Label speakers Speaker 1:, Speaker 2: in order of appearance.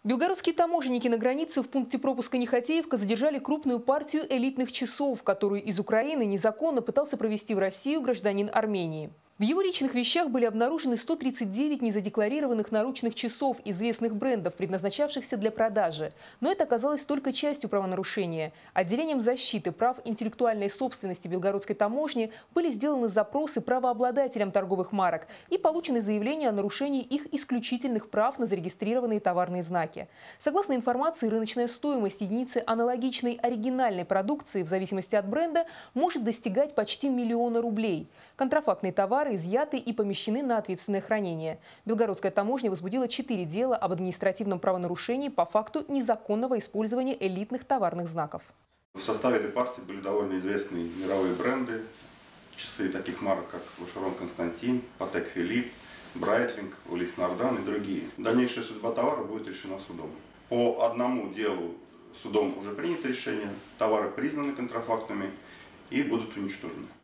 Speaker 1: Белгородские таможенники на границе в пункте пропуска Нехотеевка задержали крупную партию элитных часов, которую из Украины незаконно пытался провезти в Россию гражданин Армении. В его личных вещах были обнаружены 139 незадекларированных наручных часов известных брендов, предназначавшихся для продажи. Но это оказалось только частью правонарушения. Отделением защиты прав интеллектуальной собственности Белгородской таможни были сделаны запросы правообладателям торговых марок и получены заявления о нарушении их исключительных прав на зарегистрированные товарные знаки. Согласно информации, рыночная стоимость единицы аналогичной оригинальной продукции в зависимости от бренда может достигать почти 1 миллиона рублей. Контрафактные товары изъяты и помещены на ответственное хранение. Белгородская таможня возбудила 4 дела об административном правонарушении по факту незаконного использования элитных товарных знаков.
Speaker 2: В составе этой партии были довольно известные мировые бренды, часы таких марок, как Vacheron Constantin, Patek Philippe, Breitling, Ulysse Nardin и другие. Дальнейшая судьба товара будет решена судом. По одному делу судом уже принято решение, товары признаны контрафактными и будут уничтожены.